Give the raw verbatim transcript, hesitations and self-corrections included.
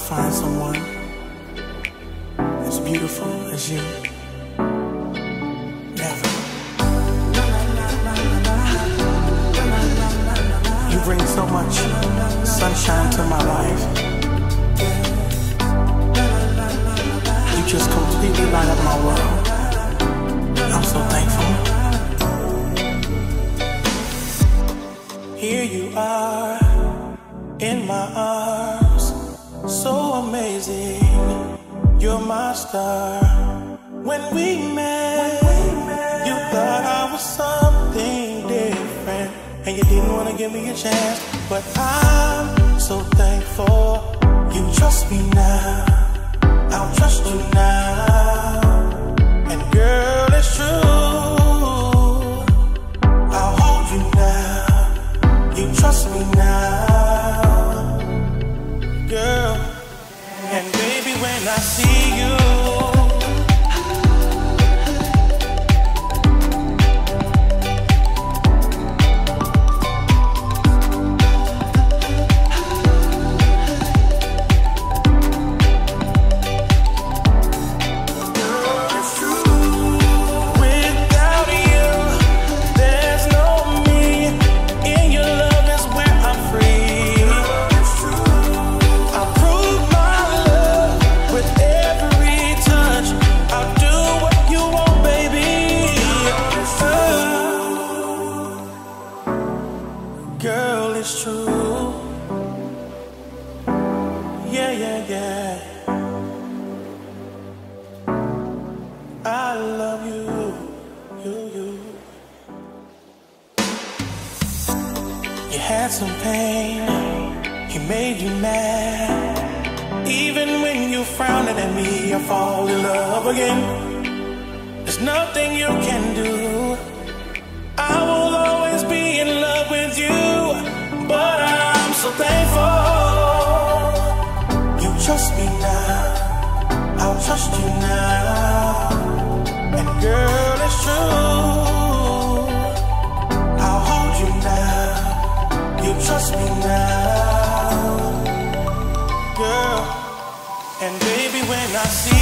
find someone as beautiful as you. Never. You bring so much sunshine to my life. You just completely light up my world. I'm so thankful. Here you are in my arms, so amazing. You're my star. When we met, you thought I was something different, and you didn't want to give me a chance. But I'm so thankful you trust me now. I'll trust you now. And girl, it's true, I'll hold you now. You trust me now, girl. And baby, when I see you, girl, it's true. Yeah, yeah, yeah. I love you, you, you. You had some pain, he made you mad. Even when you frowning at me, I fall in love again. There's nothing you can do. I will always be in love with you, but I'm so thankful you trust me now. I'll trust you now. And girl, it's true, I'll hold you now. You trust me now, girl. And baby, when I see